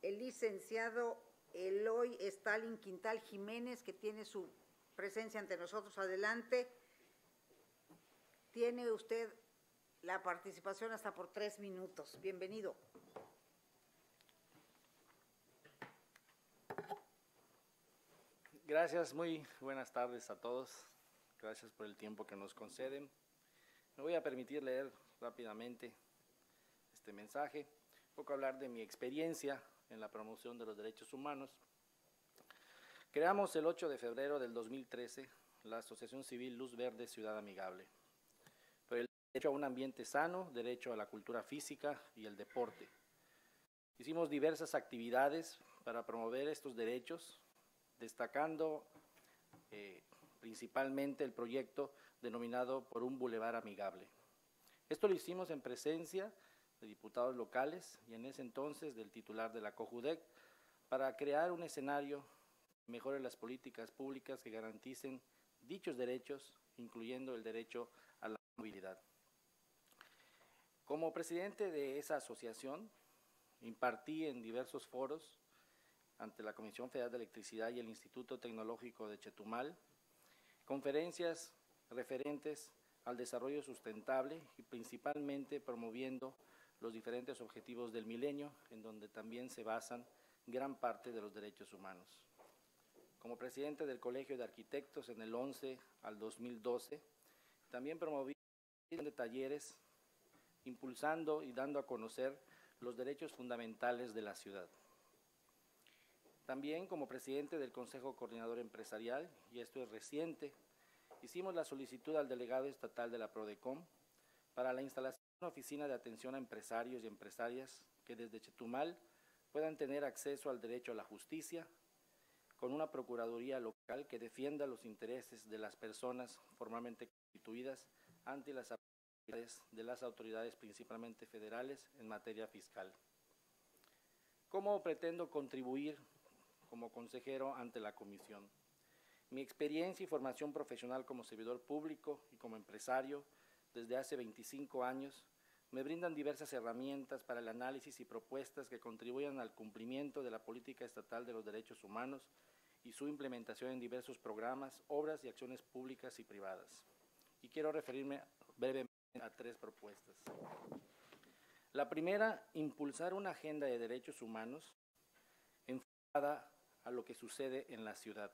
el licenciado Eloy Stalin Quintal Jiménez, que tiene su presencia ante nosotros. Adelante. Tiene usted la participación hasta por 3 minutos. Bienvenido. Gracias, muy buenas tardes a todos. Gracias por el tiempo que nos conceden. Me voy a permitir leer rápidamente este mensaje, un poco hablar de mi experiencia en la promoción de los derechos humanos. Creamos el 8 de febrero del 2013 la Asociación Civil Luz Verde Ciudad Amigable, por el derecho a un ambiente sano, derecho a la cultura física y el deporte. Hicimos diversas actividades para promover estos derechos, destacando principalmente el proyecto denominado Por un Boulevard Amigable. Esto lo hicimos en presencia de diputados locales y en ese entonces del titular de la COJUDEC para crear un escenario que mejore las políticas públicas que garanticen dichos derechos, incluyendo el derecho a la movilidad. Como presidente de esa asociación, impartí en diversos foros ante la Comisión Federal de Electricidad y el Instituto Tecnológico de Chetumal, conferencias referentes al desarrollo sustentable y principalmente promoviendo los diferentes objetivos del milenio, en donde también se basan gran parte de los derechos humanos. Como presidente del Colegio de Arquitectos en el 11 al 2012, también promoví talleres impulsando y dando a conocer los derechos fundamentales de la ciudad. También como presidente del Consejo Coordinador Empresarial, y esto es reciente, hicimos la solicitud al delegado estatal de la PRODECOM para la instalación de una oficina de atención a empresarios y empresarias que desde Chetumal puedan tener acceso al derecho a la justicia, con una procuraduría local que defienda los intereses de las personas formalmente constituidas ante las autoridades de las autoridades principalmente federales en materia fiscal. ¿Cómo pretendo contribuir como consejero ante la comisión? Mi experiencia y formación profesional como servidor público y como empresario desde hace 25 años me brindan diversas herramientas para el análisis y propuestas que contribuyan al cumplimiento de la política estatal de los derechos humanos y su implementación en diversos programas, obras y acciones públicas y privadas. Y quiero referirme brevemente a 3 propuestas. La primera, impulsar una agenda de derechos humanos enfocada a lo que sucede en la ciudad.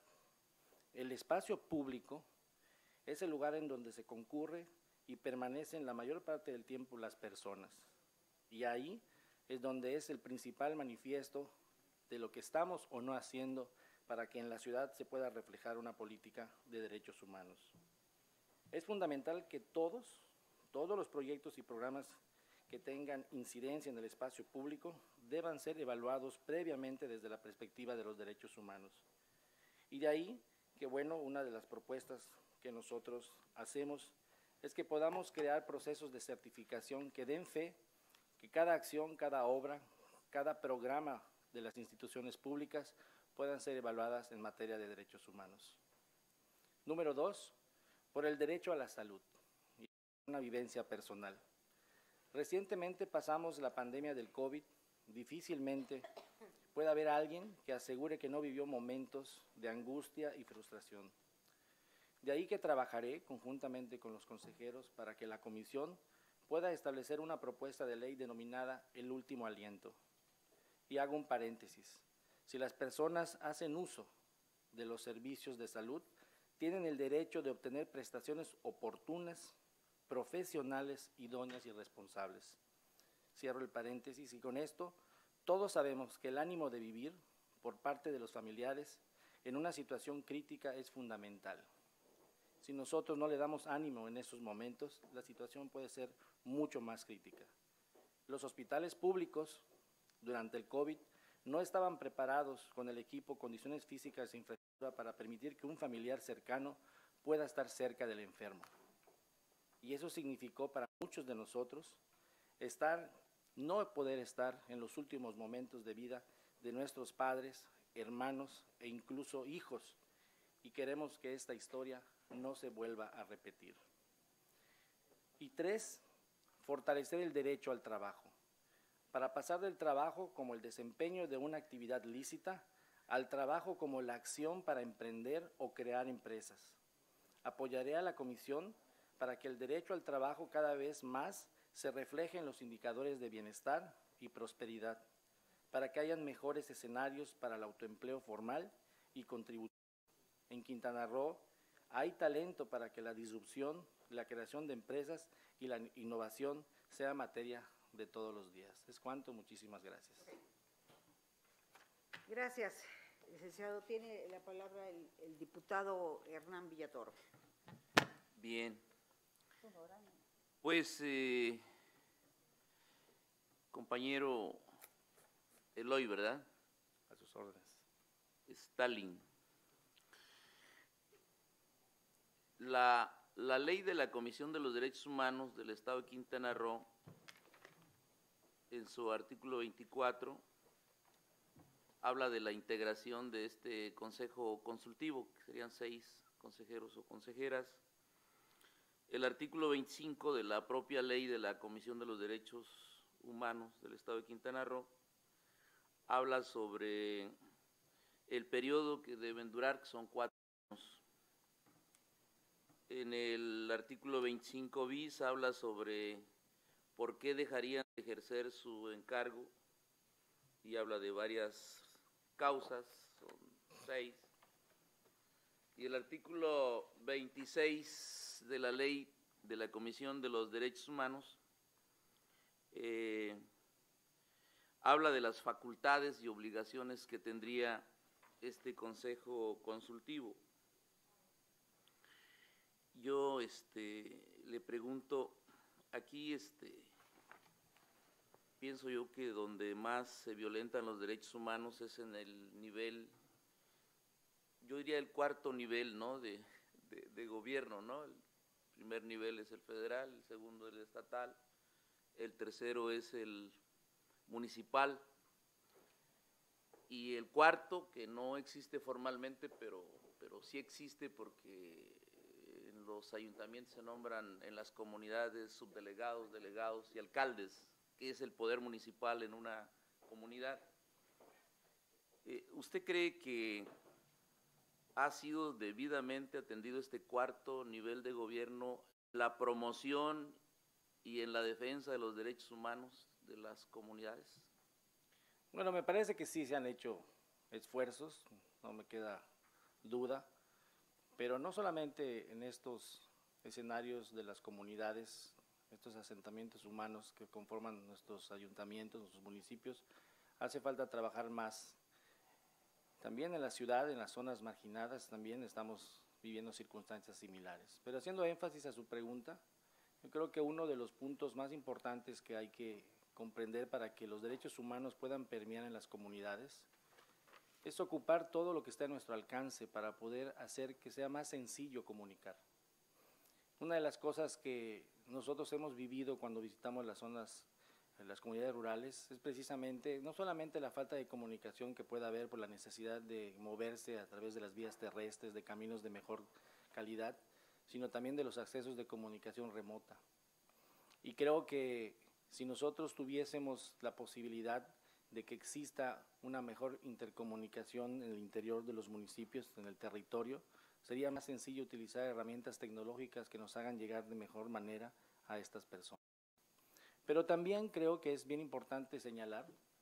El espacio público es el lugar en donde se concurre y permanecen la mayor parte del tiempo las personas. Y ahí es donde es el principal manifiesto de lo que estamos o no haciendo para que en la ciudad se pueda reflejar una política de derechos humanos. Es fundamental que todos los proyectos y programas que tengan incidencia en el espacio público deban ser evaluados previamente desde la perspectiva de los derechos humanos. Y de ahí que, bueno, una de las propuestas que nosotros hacemos es que podamos crear procesos de certificación que den fe que cada acción, cada obra, cada programa de las instituciones públicas puedan ser evaluadas en materia de derechos humanos. Número 2, por el derecho a la salud y una vivencia personal. Recientemente pasamos la pandemia del COVID. Difícilmente puede haber alguien que asegure que no vivió momentos de angustia y frustración. De ahí que trabajaré conjuntamente con los consejeros para que la comisión pueda establecer una propuesta de ley denominada El Último Aliento. Y hago un paréntesis. Si las personas hacen uso de los servicios de salud, tienen el derecho de obtener prestaciones oportunas, profesionales, idóneas y responsables. Cierro el paréntesis y con esto todos sabemos que el ánimo de vivir por parte de los familiares en una situación crítica es fundamental. Si nosotros no le damos ánimo en esos momentos, la situación puede ser mucho más crítica. Los hospitales públicos durante el COVID no estaban preparados con el equipo, condiciones físicas e infraestructura para permitir que un familiar cercano pueda estar cerca del enfermo. Y eso significó para muchos de nosotros no poder estar en los últimos momentos de vida de nuestros padres, hermanos e incluso hijos. Y queremos que esta historia no se vuelva a repetir. Y 3, fortalecer el derecho al trabajo. para pasar del trabajo como el desempeño de una actividad lícita al trabajo como la acción para emprender o crear empresas. Apoyaré a la Comisión para que el derecho al trabajo cada vez más se refleje en los indicadores de bienestar y prosperidad, para que hayan mejores escenarios para el autoempleo formal y contributivo. En Quintana Roo hay talento para que la disrupción, la creación de empresas y la innovación sea materia de todos los días. Es cuanto, muchísimas gracias. Gracias, licenciado. Tiene la palabra el diputado Hernán Villatoro. Bien. Pues, compañero Eloy, ¿verdad? A sus órdenes. Stalin. La ley de la Comisión de los Derechos Humanos del Estado de Quintana Roo, en su artículo 24, habla de la integración de este consejo consultivo, que serían 6 consejeros o consejeras. El artículo 25 de la propia ley de la Comisión de los Derechos Humanos del Estado de Quintana Roo habla sobre el periodo que deben durar, que son 4 años. En el artículo 25 bis habla sobre por qué dejarían de ejercer su encargo y habla de varias causas, son 6. Y el artículo 26 de la ley de la Comisión de los Derechos Humanos habla de las facultades y obligaciones que tendría este consejo consultivo. Yo le pregunto, aquí pienso yo que donde más se violentan los derechos humanos es en el nivel, yo diría el 4º nivel, ¿no?, de gobierno, ¿no? El primer nivel es el federal, el segundo el estatal, el tercero es el municipal y el 4º, que no existe formalmente, pero sí existe porque en los ayuntamientos se nombran en las comunidades subdelegados, delegados y alcaldes, que es el poder municipal en una comunidad. ¿Usted cree que ha sido debidamente atendido este 4º nivel de gobierno, la promoción y en la defensa de los derechos humanos de las comunidades? Bueno, me parece que sí se han hecho esfuerzos, no me queda duda, pero no solamente en estos escenarios de las comunidades, estos asentamientos humanos que conforman nuestros ayuntamientos, nuestros municipios, hace falta trabajar más. También en la ciudad, en las zonas marginadas, también estamos viviendo circunstancias similares. Pero haciendo énfasis a su pregunta, yo creo que uno de los puntos más importantes que hay que comprender para que los derechos humanos puedan permear en las comunidades es ocupar todo lo que está a nuestro alcance para poder hacer que sea más sencillo comunicar. Una de las cosas que nosotros hemos vivido cuando visitamos las zonas, las comunidades rurales, es precisamente no solamente la falta de comunicación que pueda haber por la necesidad de moverse a través de las vías terrestres, de caminos de mejor calidad, sino también de los accesos de comunicación remota. Y creo que si nosotros tuviésemos la posibilidad de que exista una mejor intercomunicación en el interior de los municipios, en el territorio, sería más sencillo utilizar herramientas tecnológicas que nos hagan llegar de mejor manera a estas personas. Pero también creo que es bien importante señalar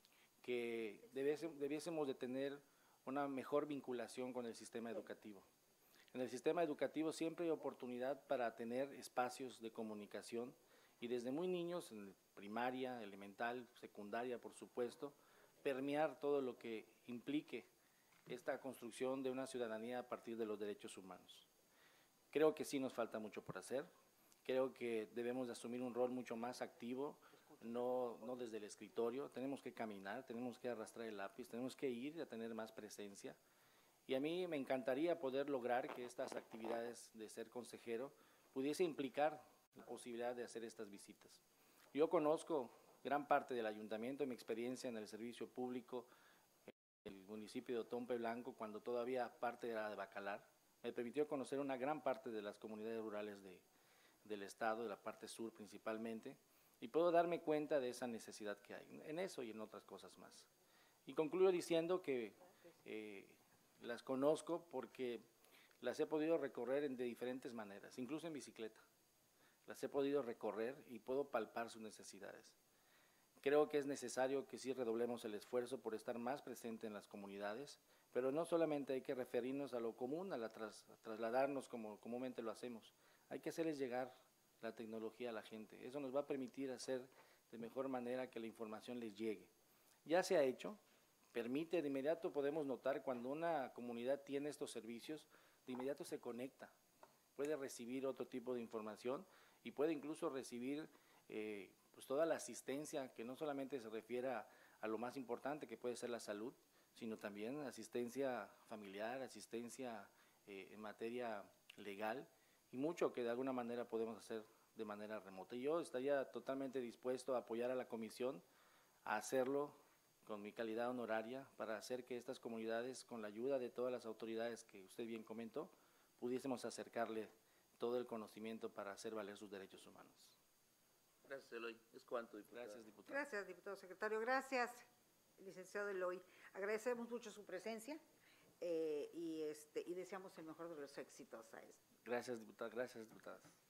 que debiésemos de tener una mejor vinculación con el sistema educativo. En el sistema educativo siempre hay oportunidad para tener espacios de comunicación y desde muy niños, en primaria, elemental, secundaria, por supuesto, permear todo lo que implique esta construcción de una ciudadanía a partir de los derechos humanos. Creo que sí nos falta mucho por hacer, creo que debemos de asumir un rol mucho más activo, no desde el escritorio, tenemos que caminar, tenemos que arrastrar el lápiz, tenemos que ir a tener más presencia. Y a mí me encantaría poder lograr que estas actividades de ser consejero pudiese implicar la posibilidad de hacer estas visitas. Yo conozco gran parte del ayuntamiento, mi experiencia en el servicio público, en el municipio de Otompe Blanco, cuando todavía parte era de Bacalar, me permitió conocer una gran parte de las comunidades rurales del estado, de la parte sur principalmente, y puedo darme cuenta de esa necesidad que hay en eso y en otras cosas más. Y concluyo diciendo que las conozco porque las he podido recorrer de diferentes maneras, incluso en bicicleta. Las he podido recorrer y puedo palpar sus necesidades. Creo que es necesario que sí redoblemos el esfuerzo por estar más presente en las comunidades, pero no solamente hay que referirnos a lo común, a trasladarnos como comúnmente lo hacemos. Hay que hacerles llegar la tecnología a la gente. Eso nos va a permitir hacer de mejor manera que la información les llegue. Ya se ha hecho, permite, de inmediato podemos notar cuando una comunidad tiene estos servicios, de inmediato se conecta, puede recibir otro tipo de información y puede incluso recibir pues toda la asistencia que no solamente se refiere a lo más importante que puede ser la salud, sino también asistencia familiar, asistencia en materia legal y mucho que de alguna manera podemos hacer de manera remota. Y yo estaría totalmente dispuesto a apoyar a la comisión a hacerlo con mi calidad honoraria para hacer que estas comunidades, con la ayuda de todas las autoridades que usted bien comentó, pudiésemos acercarle todo el conocimiento para hacer valer sus derechos humanos. Gracias, Eloy. Es cuanto, diputado. Gracias, diputado. Gracias, diputado secretario. Gracias, licenciado Eloy. Agradecemos mucho su presencia y deseamos el mejor de los éxitos a esto. Gracias, diputado. Gracias, diputadas.